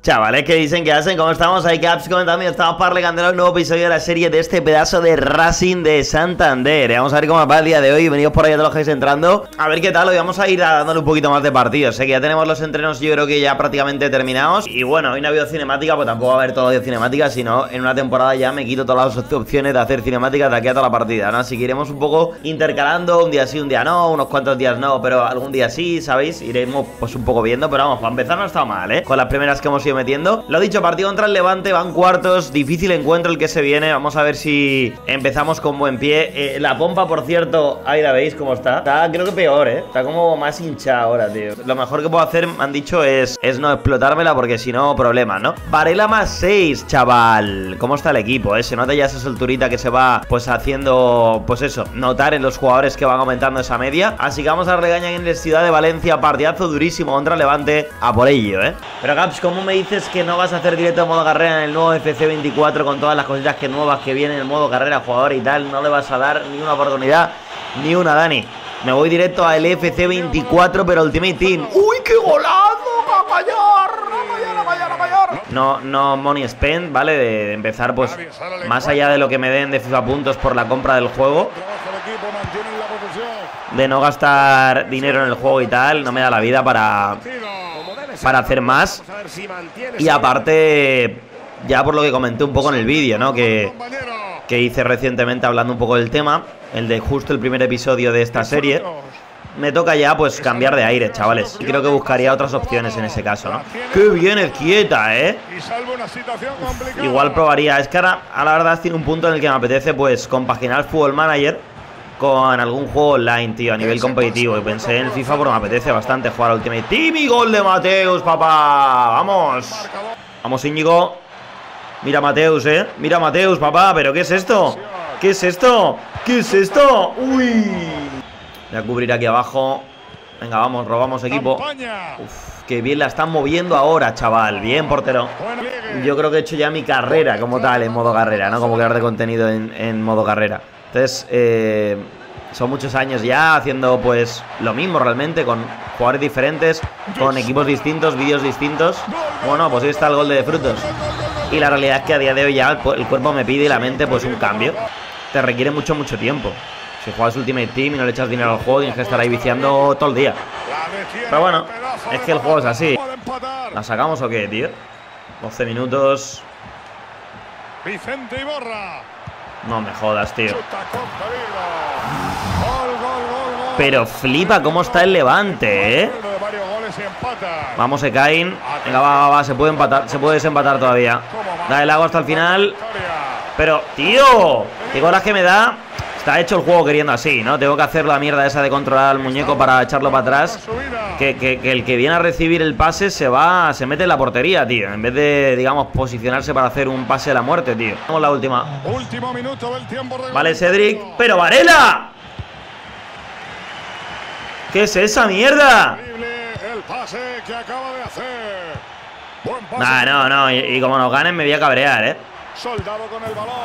Chavales, ¿qué dicen? ¿Qué hacen? ¿Cómo estamos? Ahí Caps comentando y estamos para recandar un nuevo episodio de la serie de este pedazo de Racing de Santander. Vamos a ver cómo va el día de hoy. Venidos por ahí a todos los que estáis entrando. A ver qué tal. Hoy vamos a ir dándole un poquito más de partidos. Sé que ya tenemos los entrenos, yo creo que ya prácticamente terminados. Y bueno, hoy no ha habido cinemática, pues tampoco va a haber todo de cinemática, sino en una temporada ya me quito todas las opciones de hacer cinemáticas de aquí a toda la partida, ¿no? Así que iremos un poco intercalando, un día sí, un día no, unos cuantos días no, pero algún día sí, ¿sabéis? Iremos pues un poco viendo, pero vamos, para empezar no ha estado mal, ¿eh? Con las primeras que hemos ido metiendo. Lo dicho, partido contra el Levante, van cuartos, difícil encuentro el que se viene. Vamos a ver si empezamos con buen pie. La pompa, por cierto, ahí la veis cómo está. Está, creo que peor, ¿eh? Está como más hinchada ahora, tío. Lo mejor que puedo hacer, me han dicho, es no explotármela, porque si no, problemas, ¿no? Varela más 6, chaval. ¿Cómo está el equipo, eh? Se nota ya esa solturita que se va, pues, haciendo, pues eso, notar en los jugadores que van aumentando esa media. Así que vamos a regañar en el Ciudad de Valencia. Partidazo durísimo contra el Levante. A por ello, ¿eh? Pero, Caps, ¿cómo me dices que no vas a hacer directo en modo carrera en el nuevo FC24 con todas las cositas nuevas que vienen en el modo carrera, jugador y tal? No le vas a dar ni una oportunidad, ni una, Dani. Me voy directo al FC24, pero Ultimate Team. ¡Uy, qué golazo! ¡A fallar! No money spend, ¿vale? De empezar, pues, más allá de lo que me den de FIFA puntos por la compra del juego, de no gastar dinero en el juego y tal, no me da la vida para hacer más. Y aparte, ya por lo que comenté un poco en el vídeo, ¿no? Que hice recientemente hablando un poco del tema, el de justo el primer episodio de esta serie, me toca ya pues cambiar de aire, chavales. Y creo que buscaría otras opciones en ese caso, ¿no? ¡Qué bien es quieta, eh! Igual probaría. Es que ahora, a la verdad, tiene un punto en el que me apetece pues compaginar Football Manager con algún juego online, tío, a nivel competitivo. Y pensé en el FIFA porque me apetece bastante jugar al Ultimate Team. Y gol de Mateus, papá. ¡Vamos! Vamos, Íñigo. Mira Mateus, mira Mateus, papá. ¿Pero qué es esto? ¿Qué es esto? ¿Qué es esto? ¡Uy! Voy a cubrir aquí abajo. Venga, vamos, robamos equipo. Uf, qué bien la están moviendo ahora, chaval. Bien, portero. Yo creo que he hecho ya mi carrera como tal en modo carrera, ¿no? Como creador de contenido en modo carrera. Entonces, son muchos años ya haciendo pues lo mismo realmente, con jugadores diferentes, con equipos distintos, vídeos distintos. Bueno, pues ahí está el gol de Frutos. Y la realidad es que a día de hoy ya el cuerpo me pide y la mente pues un cambio. Te requiere mucho tiempo. Si juegas Ultimate Team y no le echas dinero al juego, tienes que estar ahí viciando todo el día. Pero bueno, es que el juego es así. ¿La sacamos o qué, tío? 12 minutos. Vicente Iborra. No me jodas, tío. Pero flipa cómo está el Levante, ¿eh? Vamos, Ekain. Venga, va, se puede empatar, se puede desempatar todavía. Da el agua hasta el final. Pero, tío, qué coraje me da. Está hecho el juego queriendo así, ¿no? Tengo que hacer la mierda esa de controlar al muñeco para echarlo para atrás. Que el que viene a recibir el pase se mete en la portería, tío. En vez de, digamos, posicionarse para hacer un pase a la muerte, tío. Vamos la última. Último minuto del tiempo. Vale, Cedric. ¡Pero Varela! ¿Qué es esa mierda? El pase que acaba de hacer. Buen pase. Nah, no. Y como nos ganen me voy a cabrear, ¿eh? Soldado con el balón.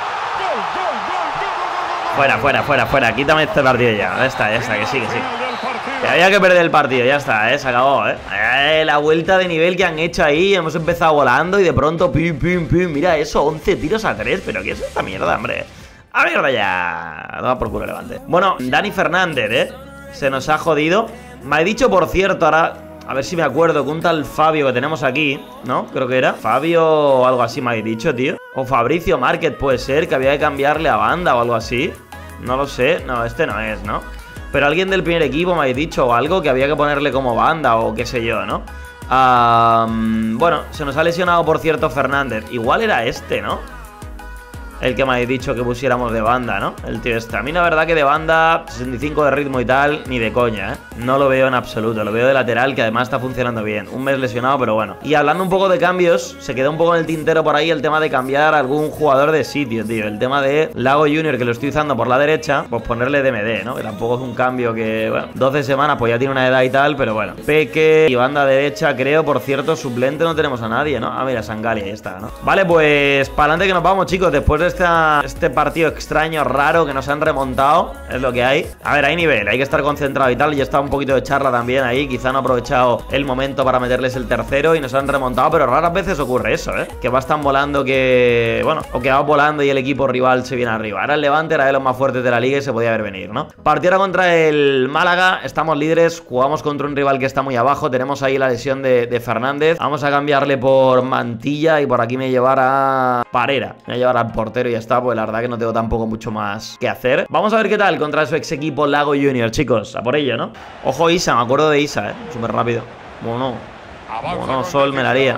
Fuera. Quítame este partido ya. Ya está, que sí. Que había que perder el partido, ya está, se acabó, la vuelta de nivel que han hecho ahí. Hemos empezado volando y de pronto pim. Mira eso, 11 tiros a 3. Pero ¿qué es esta mierda, hombre? A mierda ya. Toma por culo, Levante. Bueno, Dani Fernández, se nos ha jodido. Me ha dicho, por cierto, ahora, a ver si me acuerdo, que un tal Fabio que tenemos aquí, ¿no? Creo que era Fabio o algo así me habéis dicho, tío. O Fabricio Márquez puede ser, que había que cambiarle a banda o algo así. No lo sé, no, este no es, ¿no? Pero alguien del primer equipo me habéis dicho o algo que había que ponerle como banda o qué sé yo, ¿no? Bueno, se nos ha lesionado, por cierto, Fernández. Igual era este, ¿no? El que me habéis dicho que pusiéramos de banda, ¿no? El tío este. A mí la verdad que de banda, 65 de ritmo y tal, ni de coña, ¿eh? No lo veo en absoluto. Lo veo de lateral, que además está funcionando bien. Un mes lesionado, pero bueno. Y hablando un poco de cambios, se quedó un poco en el tintero por ahí el tema de cambiar a algún jugador de sitio, tío. El tema de Lago Junior, que lo estoy usando por la derecha, pues ponerle DMD, ¿no? Que tampoco es un cambio que, bueno, 12 semanas, pues ya tiene una edad y tal, pero bueno. Peque y banda derecha, creo, por cierto, suplente no tenemos a nadie, ¿no? Ah, mira, Sangali, ahí está, ¿no? Vale, pues para adelante que nos vamos, chicos, después de de este partido extraño, raro, que nos han remontado, es lo que hay. A ver, hay nivel, hay que estar concentrado y tal. Y está un poquito de charla también ahí. Quizá no han aprovechado el momento para meterles el tercero y nos han remontado, pero raras veces ocurre eso, que vas tan volando que... Bueno, o que vas volando y el equipo rival se viene arriba. Ahora el Levante era de los más fuertes de la liga y se podía ver venir, ¿no? Partido contra el Málaga, estamos líderes, jugamos contra un rival que está muy abajo. Tenemos ahí la lesión de Fernández. Vamos a cambiarle por Mantilla y por aquí me llevará Parera. Me voy a llevar al portero y ya está, pues la verdad que no tengo tampoco mucho más que hacer. Vamos a ver qué tal contra su ex equipo Lago Junior, chicos. A por ello, ¿no? Ojo Isa, me acuerdo de Isa, súper rápido. Bueno, Sol me la haría.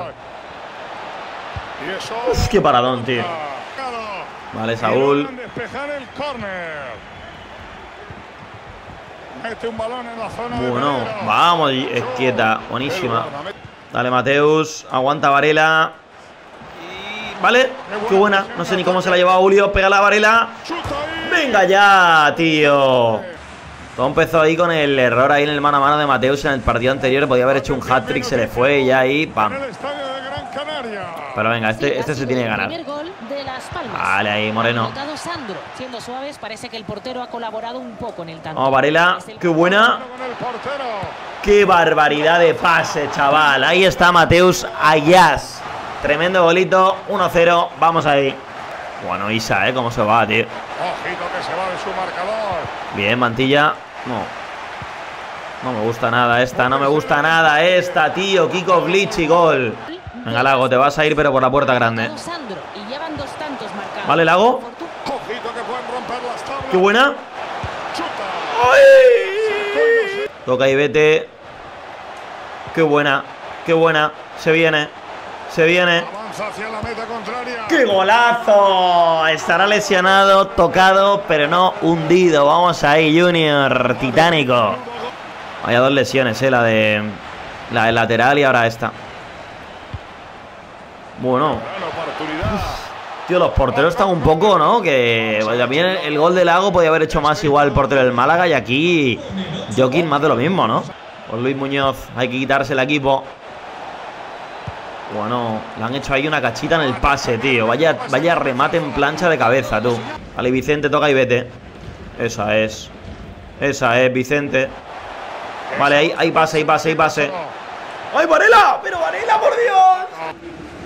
Uf, qué paradón, tío. Vale, Saúl. Bueno, vamos, es quieta, buenísima. Dale, Mateus, aguanta Varela. Vale, qué buena. No sé ni cómo se la ha llevado Julio. Pega la Varela. Venga ya, tío. Todo empezó ahí con el error ahí en el mano a mano de Mateus en el partido anterior. Podía haber hecho un hat-trick, se le fue y ya ahí, pam. Pero venga, este se tiene que ganar. Vale, ahí, Moreno. Vamos, Varela. Qué buena. Qué barbaridad de pase, chaval. Ahí está Mateus Ayas. Tremendo golito. 1-0. Vamos ahí. Bueno, Isa, cómo se va, tío. Ojito que se va de su marcador. Bien, Mantilla. No me gusta nada esta. No me gusta nada esta, tío. Kiko Glitch y gol. Venga, Lago, te vas a ir, pero por la puerta grande. Vale, Lago. Qué buena. ¡Ay! Toca y vete. Qué buena. Qué buena. Se viene. Se viene. ¡Qué golazo! Estará lesionado, tocado, pero no hundido. Vamos ahí, Junior. Titánico. Vaya dos lesiones, la del lateral y ahora esta. Bueno. Uf, tío, los porteros están un poco, ¿no? Que también el gol de Lago podía haber hecho más igual el portero del Málaga. Y aquí Joaquín más de lo mismo, ¿no? Por Luis Muñoz hay que quitarse el equipo. Bueno, le han hecho ahí una cachita en el pase, tío. Vaya remate en plancha de cabeza, tú. Vale, Vicente, toca y vete. Esa es. Esa es, Vicente. Vale, ahí pase, ahí pase, ahí pase. ¡Ay, Varela! ¡Pero Varela, por Dios!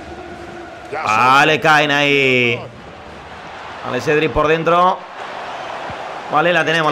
Vale, caen ahí. Vale, Cedric por dentro. Vale, la tenemos.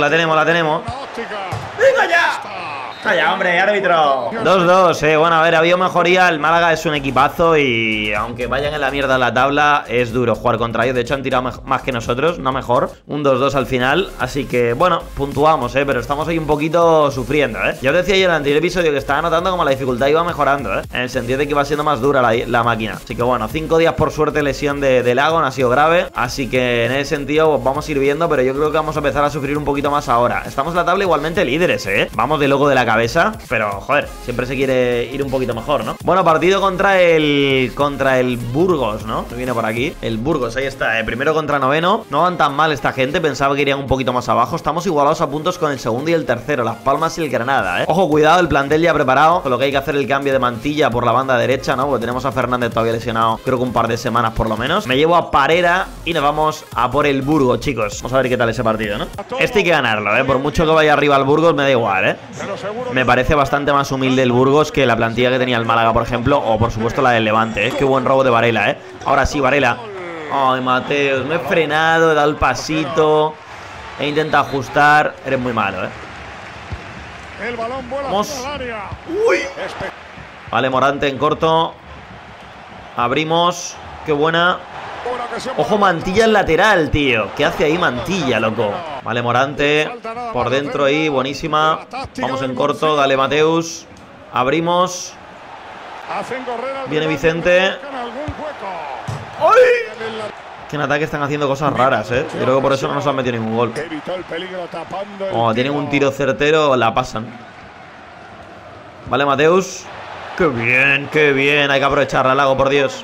¡Venga ya! Calla, hombre, árbitro. 2-2, Bueno, a ver, ha habido mejoría. El Málaga es un equipazo y aunque vayan en la mierda en la tabla, es duro jugar contra ellos. De hecho, han tirado más que nosotros, no mejor. Un 2-2 al final. Así que, bueno, puntuamos, pero estamos ahí un poquito sufriendo, Ya os decía yo en el anterior episodio que estaba notando como la dificultad iba mejorando, En el sentido de que iba siendo más dura la máquina. Así que, bueno, 5 días por suerte lesión de Lago, no ha sido grave. Así que en ese sentido, pues, vamos a ir viendo, pero yo creo que vamos a empezar a sufrir un poquito más ahora. Estamos en la tabla igualmente líderes, Vamos de loco de la cabeza, pero joder, siempre se quiere ir un poquito mejor, ¿no? Bueno, partido contra el Burgos, ¿no? Me viene por aquí. El Burgos, ahí está, primero contra noveno. No van tan mal esta gente, pensaba que irían un poquito más abajo. Estamos igualados a puntos con el segundo y el tercero, Las Palmas y el Granada, Ojo, cuidado, el plantel ya preparado, con lo que hay que hacer el cambio de Mantilla por la banda derecha, ¿no? Porque tenemos a Fernández todavía lesionado, creo que un par de semanas por lo menos. Me llevo a Parera y nos vamos a por el Burgos, chicos. Vamos a ver qué tal ese partido, ¿no? Este hay que ganarlo, Por mucho que vaya arriba el Burgos, me da igual, Me parece bastante más humilde el Burgos que la plantilla que tenía el Málaga, por ejemplo, o por supuesto la del Levante, Qué buen robo de Varela, Ahora sí, Varela. Ay, Mateus, me he frenado, he dado el pasito, he intentado ajustar. Eres muy malo, El balón vuela hacia el área. Uy. Vale, Morante en corto. Abrimos. Qué buena. Ojo, Mantilla en lateral, tío. ¿Qué hace ahí Mantilla, loco? Vale, Morante por dentro ahí, buenísima. Vamos en corto, dale, Mateus. Abrimos. Viene Vicente. ¡Ay! Que en ataque están haciendo cosas raras, Yo creo que por eso no nos han metido ningún gol. Oh, tienen un tiro certero, la pasan. Vale, Mateus. ¡Qué bien, qué bien! Hay que aprovecharla, Lago, por Dios.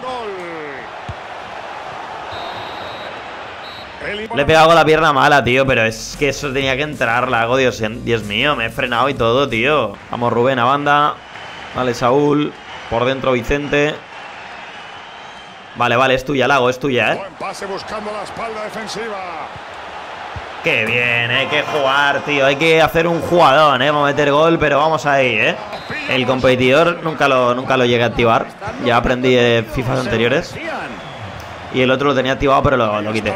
Le he pegado con la pierna mala, tío, pero es que eso tenía que entrar, Lago. Dios mío, me he frenado y todo, tío. Vamos, Rubén a banda. Vale, Saúl. Por dentro, Vicente. Vale, vale, es tuya, Lago, es tuya, Buen pase buscando la espalda defensiva. Qué bien, hay que jugar, tío. Hay que hacer un jugadón, para meter gol, pero vamos ahí, El competidor nunca lo llegué a activar. Ya aprendí de FIFAs anteriores. Y el otro lo tenía activado, pero lo quité.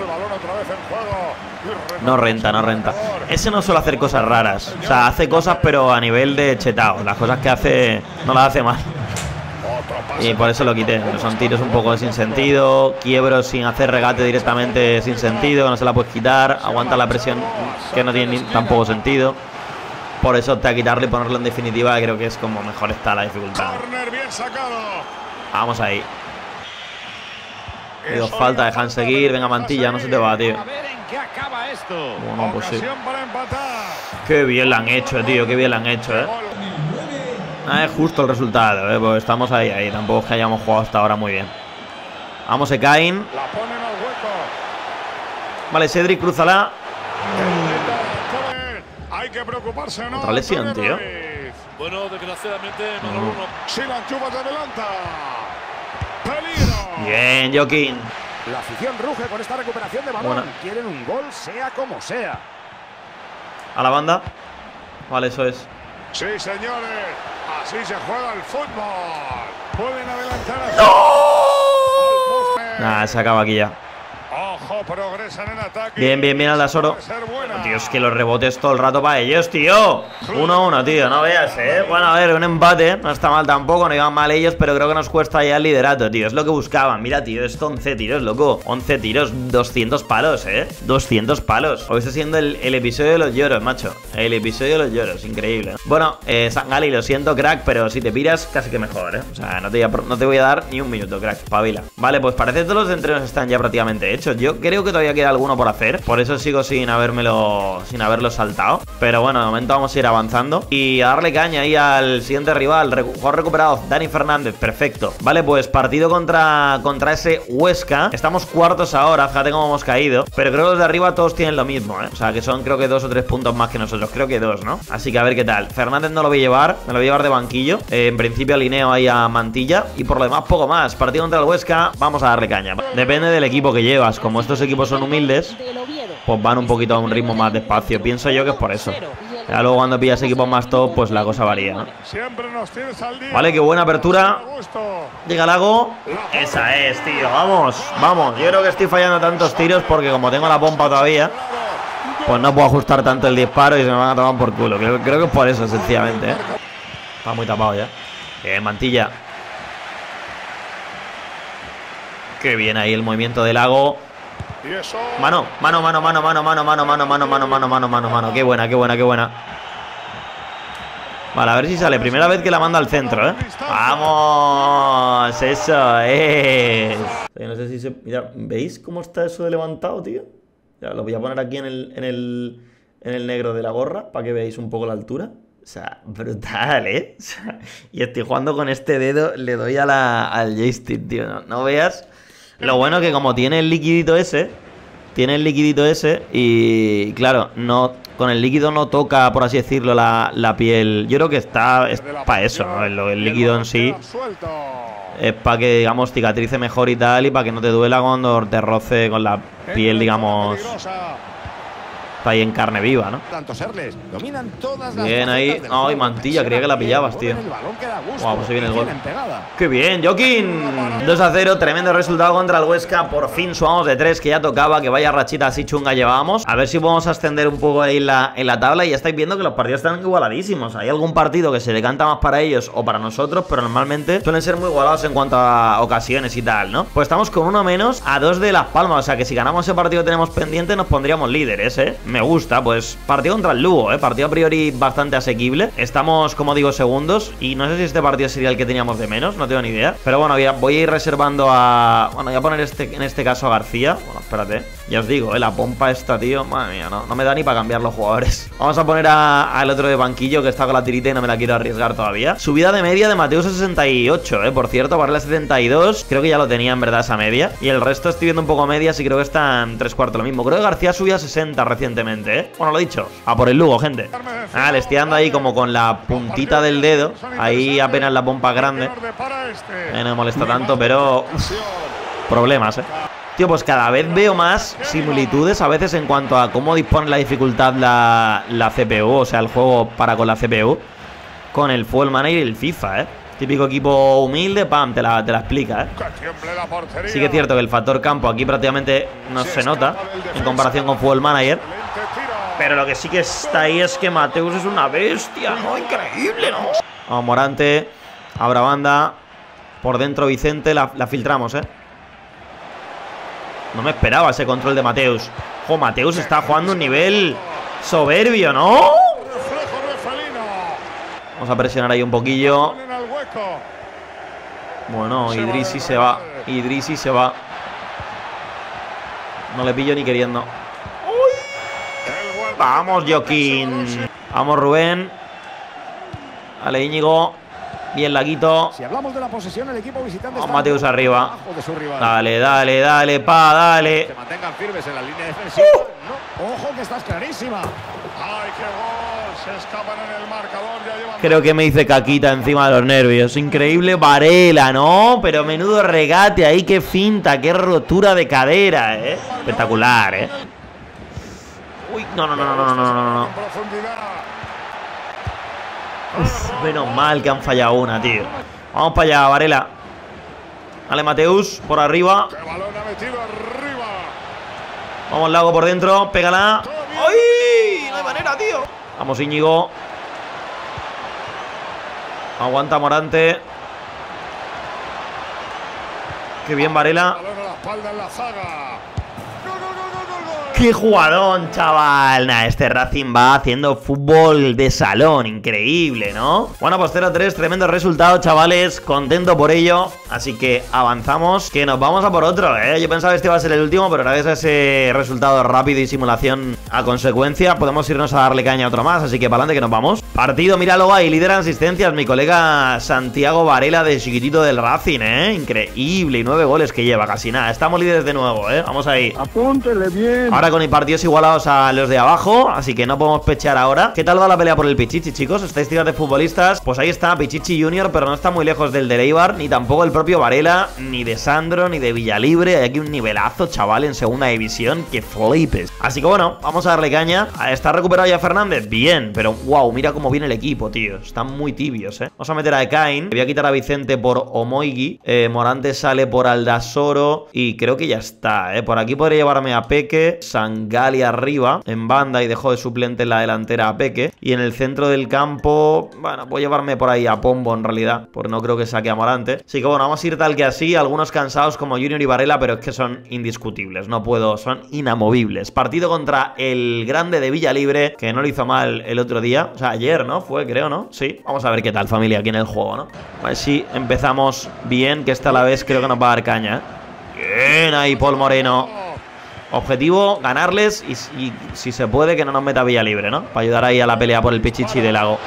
No renta, no renta. Ese no suele hacer cosas raras. O sea, hace cosas, pero a nivel de chetao. Las cosas que hace, no las hace mal. Y por eso lo quité. Son tiros un poco sin sentido, quiebros sin hacer regate directamente sin sentido, no se la puedes quitar, aguanta la presión que no tiene tampoco sentido. Por eso opté a quitarlo y ponerlo en definitiva, creo que es como mejor está la dificultad. Vamos ahí. Digo, falta, dejan seguir, venga Mantilla, no se te va, tío. Bueno, pues sí. Qué bien la han hecho, tío, qué bien la han hecho, es justo el resultado, pues estamos ahí. Tampoco es que hayamos jugado hasta ahora muy bien. Vamos, Ekain. Vale, Cedric, crúzala. Hay que preocuparse, ¿no? Otra lesión, tío. Bueno, desgraciadamente no. Si la chupa se adelanta. Peligro. Bien, Joaquín. La afición ruge con esta recuperación de balón. Quieren un gol, sea como sea. A la banda. Vale, eso es. Sí, señores. Así se juega el fútbol. Pueden adelantar a... ¡No! Nada, se acaba aquí ya. Ojo, progresan en ataque. Bien, bien, bien, Aldasoro. Tío, es que los rebotes todo el rato para ellos, tío. 1-1, tío, no veas, Bueno, a ver, un empate. No está mal tampoco, no iban mal ellos, pero creo que nos cuesta ya el liderato, tío. Es lo que buscaban. Mira, tío, esto 11 tiros, loco. 11 tiros, 200 palos, 200 palos. Hoy está siendo el episodio de los lloros, macho. El episodio de los lloros, increíble. Bueno, Sangali, lo siento, crack, pero si te piras, casi que mejor, O sea, no te voy a dar ni un minuto, crack. Pavila. Vale, pues parece que todos los entrenos están ya prácticamente hechos. Yo creo que todavía queda alguno por hacer. Por eso sigo sin haberlo saltado. Pero bueno, de momento vamos a ir avanzando y a darle caña ahí al siguiente rival. Jugador recuperado, Dani Fernández, perfecto. Vale, pues partido contra ese Huesca. Estamos cuartos ahora, fíjate cómo hemos caído. Pero creo que los de arriba todos tienen lo mismo, O sea, que son creo que 2 o 3 puntos más que nosotros. Creo que 2, ¿no? Así que a ver qué tal. Fernández no lo voy a llevar, me lo voy a llevar de banquillo. En principio alineo ahí a Mantilla. Y por lo demás poco más. Partido contra el Huesca, vamos a darle caña. Depende del equipo que llevas. Como estos equipos son humildes, pues van un poquito a un ritmo más despacio. Pienso yo que es por eso. Ya luego cuando pillas equipos más top, pues la cosa varía, ¿no? Vale, qué buena apertura. Llega Lago. Esa es, tío. Vamos, vamos. Yo creo que estoy fallando tantos tiros porque como tengo la pompa todavía, pues no puedo ajustar tanto el disparo y se me van a tomar por culo. Creo que es por eso, sencillamente, Está muy tapado ya. Mantilla. Qué bien ahí el movimiento de Lago. Mano. Qué buena, qué buena, qué buena. Vale, a ver si sale. Primera vez que la manda al centro, ¡Vamos! Eso es. No sé si se... Mira, ¿veis cómo está eso de levantado, tío? Ya, lo voy a poner aquí en el negro de la gorra para que veáis un poco la altura. O sea, brutal, O sea, y estoy jugando con este dedo, le doy al joystick, tío. No veas. Lo bueno que como tiene el liquidito ese, y claro, no, con el líquido no toca, por así decirlo, la piel. Yo creo que es para eso, ¿no? El líquido en sí es para que, digamos, cicatrice mejor y tal, y para que no te duela cuando te roce con la piel, digamos, está ahí en carne viva, ¿no? Bien ahí. Ay, Mantilla, creía que la pillabas, tío. Wow, pues se viene el gol. ¡Qué bien, Joaquín! 2-0, tremendo resultado contra el Huesca. Por fin sumamos de 3, que ya tocaba, que vaya rachita así chunga llevábamos. A ver si podemos ascender un poco ahí en la tabla. Y ya estáis viendo que los partidos están igualadísimos. Hay algún partido que se decanta más para ellos o para nosotros, pero normalmente suelen ser muy igualados en cuanto a ocasiones y tal, ¿no? Pues estamos con 1 menos a 2 de Las Palmas. O sea que si ganamos ese partido que tenemos pendiente, nos pondríamos líderes, Me gusta, pues partido contra el Lugo, partido a priori bastante asequible. Estamos, como digo, segundos. Y no sé si este partido sería el que teníamos de menos, no tengo ni idea. Pero bueno, voy a ir reservando a... Bueno, voy a poner en este caso a García. Bueno, espérate. Ya os digo, la pompa esta, tío. Madre mía, no me da ni para cambiar los jugadores. Vamos a poner al otro de banquillo, que está con la tirita y no me la quiero arriesgar todavía. Subida de media de Mateus a 68, por cierto, para la 72. Creo que ya lo tenía en verdad esa media. Y el resto estoy viendo un poco medias y creo que está en 3/4 lo mismo. Creo que García subió a 60 recientemente, Bueno, lo dicho. A por el Lugo, gente. Le estoy dando ahí como con la puntita del dedo. Ahí apenas la pompa grande. No me molesta tanto, pero... problemas, Tío, pues cada vez veo más similitudes a veces en cuanto a cómo dispone la dificultad la CPU, o sea, el juego para con la CPU, con el Football Manager y el FIFA, Típico equipo humilde, pam, te la explica, Sí que es cierto que el factor campo aquí prácticamente no se nota en comparación con Football Manager. Pero lo que sí que está ahí es que Mateus es una bestia, ¿no? Increíble, ¿no? Vamos, Morante, abra banda. Por dentro Vicente, la filtramos, No me esperaba ese control de Mateus. Jo, Mateus está jugando un nivel soberbio, ¿no? Vamos a presionar ahí un poquillo. Bueno, Idrissi se va. Idrissi se va. No le pillo ni queriendo. ¡Uy! Vamos, Joaquín. Vamos, Rubén. Vale, Íñigo. Bien, Laguito. Si hablamos de la posesión, el equipo visitante está Mateus arriba. Dale, dale, dale, pa, dale. Se mantengan firmes en la línea defensiva. No. Ojo que estás clarísima. ¡Ay, qué gol! Se escapan en el marcador. Ya llevan... Creo que me hice caquita encima de los nervios. Increíble Varela, ¿no? Pero menudo regate ahí, qué finta, qué rotura de cadera, Espectacular, Uy, no. Uf, menos mal que han fallado una, tío. Vamos para allá, Varela. Vale, Mateus, por arriba. Vamos, Lago, por dentro. Pégala. ¡Ay! No hay manera, tío. Vamos, Íñigo. Aguanta Morante. Qué bien, Varela. ¡Qué jugadón, chaval! Nah, este Racing va haciendo fútbol de salón. Increíble, ¿no? Bueno, pues 0-3, tremendo resultado, chavales. Contento por ello. Así que avanzamos, que nos vamos a por otro, Yo pensaba que este iba a ser el último, pero gracias a ese resultado rápido y simulación a consecuencia, podemos irnos a darle caña a otro más. Así que para adelante que nos vamos. Partido, míralo ahí, líder en asistencias, mi colega Santiago Varela de chiquitito del Racing, Increíble, y 9 goles que lleva, casi nada. Estamos líderes de nuevo, Vamos ahí. Apúntele bien. Ahora con partidos igualados a los de abajo, así que no podemos pechar ahora. ¿Qué tal va la pelea por el Pichichi, chicos? Estadísticas de futbolistas. Pues ahí está Pichichi Junior, pero no está muy lejos del de Eibar, ni tampoco el propio Varela, ni de Sandro, ni de Villalibre. Hay aquí un nivelazo, chaval, en segunda división, que flipes. Así que bueno, vamos a darle caña. ¿Está recuperado ya Fernández? Bien, pero wow, mira cómo viene el equipo, tío. Están muy tibios, Vamos a meter a Ekain. Voy a quitar a Vicente por Omoigui. Morante sale por Aldasoro. Y creo que ya está, Por aquí podría llevarme a Peque. Sangali arriba, en banda, y dejó de suplente en la delantera a Peque. Y en el centro del campo, bueno, voy a llevarme por ahí a Pombo en realidad, porque no creo que saque a Morante. Así que bueno, vamos a ir tal que así. Algunos cansados como Junior y Varela, pero es que son indiscutibles, no puedo, son inamovibles. Partido contra el grande de Villalibre, que no lo hizo mal el otro día, o sea, ayer, ¿no? Fue, creo, ¿no? Sí, vamos a ver qué tal, familia, aquí en el juego, ¿no? A ver si empezamos bien, que esta a la vez creo que nos va a dar caña, Bien ahí, Paul Moreno. Objetivo, ganarles y si se puede que no nos meta Villalibre, ¿no? Para ayudar ahí a la pelea por el Pichichi de Lago.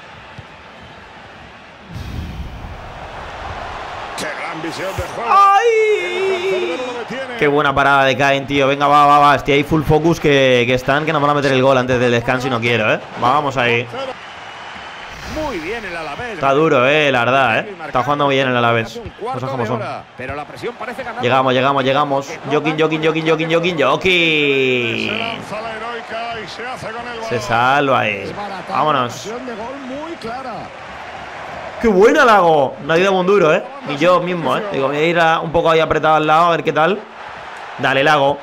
¡Qué gran visión de juego! ¡Ay! ¡Qué buena parada de Caen, tío! Venga, va. Estoy ahí full focus que están, que nos van a meter el gol antes del descanso y no quiero, Vamos ahí. Muy bien el Alavés. Está duro, la verdad, Está jugando bien el Alavés. Cosas como son. Pero la presión parece ganar. Llegamos. Joaquín. Se salva ahí. Vámonos. ¡Qué buena, Lago! No ha ido muy duro, Ni yo mismo, Digo, me voy a ir un poco ahí apretado al lado, a ver qué tal. Dale, Lago.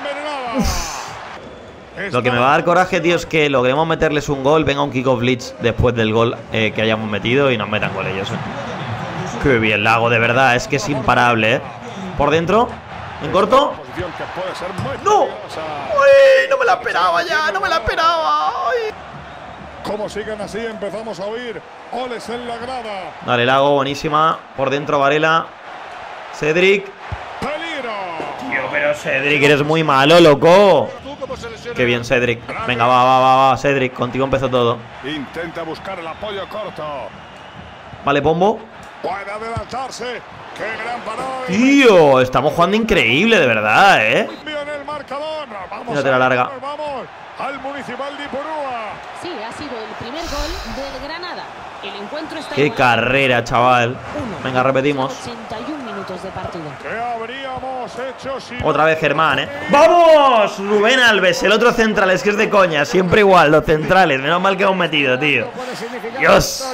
Lo que me va a dar coraje, tío, es que logremos meterles un gol, venga un kick-off blitz después del gol que hayamos metido y nos metan gol ellos. Qué bien, Lago, de verdad, es que es imparable, Por dentro, en corto. ¡No! ¡Uy! No me la esperaba ya, no me la esperaba. ¡Ay! Como siguen así, empezamos a oír oles en la grada. Dale, Lago, buenísima. Por dentro, Varela. Cedric. Tío, pero Cedric, eres muy malo, loco. Qué bien, Cedric. Venga, va, Cedric. Contigo empezó todo. Intenta buscar el apoyo corto. Vale, Pombo. Puede adelantarse. ¡Qué gran parada! Tío, estamos jugando increíble, de verdad, Bien el marcador. Vamos, mírate la larga. Vamos al Municipal de Ipurúa. Sí, ha sido el primer gol del Granada. El encuentro está Qué carrera, chaval. Venga, repetimos. 81 minutos. minutos de partido. ¿Qué habríamos hecho si Otra vez Germán, ¡Vamos! Rubén Alves, el otro central, es que es de coña. Siempre igual, los centrales. Menos mal que hemos metido, tío. Dios.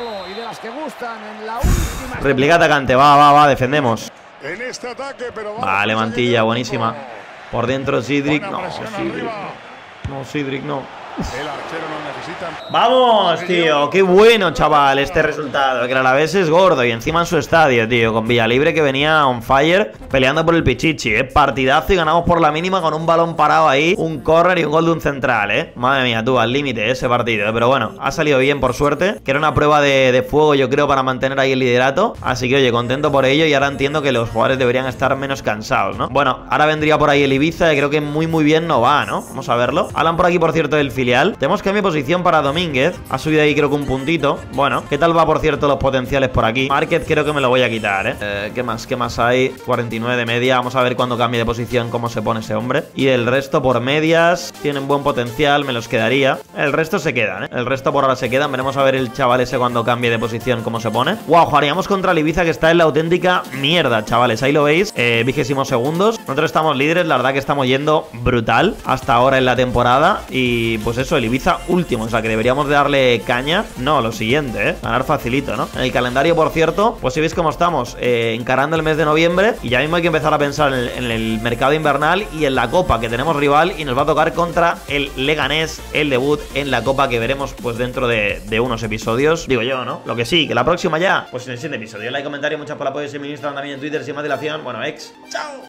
Replica atacante, va, defendemos. en este ataque, pero Vale, Mantilla, buenísima. Por dentro Sidric. No, Sidric no. El arquero no necesita. Vamos, tío, qué bueno, chaval, este resultado. Que el Alavés es gordo y encima en su estadio, tío. Con Villalibre que venía on fire peleando por el Pichichi, partidazo y ganamos por la mínima con un balón parado ahí, un córner y un gol de un central, Madre mía, tú, al límite ese partido, Pero bueno, ha salido bien por suerte. Que era una prueba de fuego, yo creo, para mantener ahí el liderato. Así que, oye, contento por ello y ahora entiendo que los jugadores deberían estar menos cansados, ¿no? Bueno, ahora vendría por ahí el Ibiza, que creo que muy bien no va, ¿no? Vamos a verlo. Hablan por aquí, por cierto, del filial. Tenemos que mi posición para Domínguez. Ha subido ahí creo que un puntito. Bueno, ¿qué tal va por cierto los potenciales por aquí? Márquez creo que me lo voy a quitar, ¿Qué más hay? 49 de media. Vamos a ver cuando cambie de posición cómo se pone ese hombre. Y el resto por medias tienen buen potencial, me los quedaría. El resto se quedan, El resto por ahora se quedan. Veremos a ver el chaval ese cuando cambie de posición cómo se pone. Wow, jugaríamos contra el Ibiza que está en la auténtica mierda, chavales. Ahí lo veis, 22 segundos. Nosotros estamos líderes, la verdad que estamos yendo brutal hasta ahora en la temporada. Y pues eso, el Ibiza último, o sea que deberíamos de darle caña. No, lo siguiente, ganar facilito, ¿no? En el calendario, por cierto, pues si veis cómo estamos encarando el mes de noviembre. Y ya mismo hay que empezar a pensar en el mercado invernal y en la Copa, que tenemos rival y nos va a tocar contra el Leganés, el debut en la Copa, que veremos pues dentro de unos episodios. Digo yo, ¿no? Lo que sí, que la próxima ya, pues en el siguiente episodio. Like, comentario, muchas por el apoyo. Si me Instagram, también en Twitter, sin más dilación. Bueno, chao.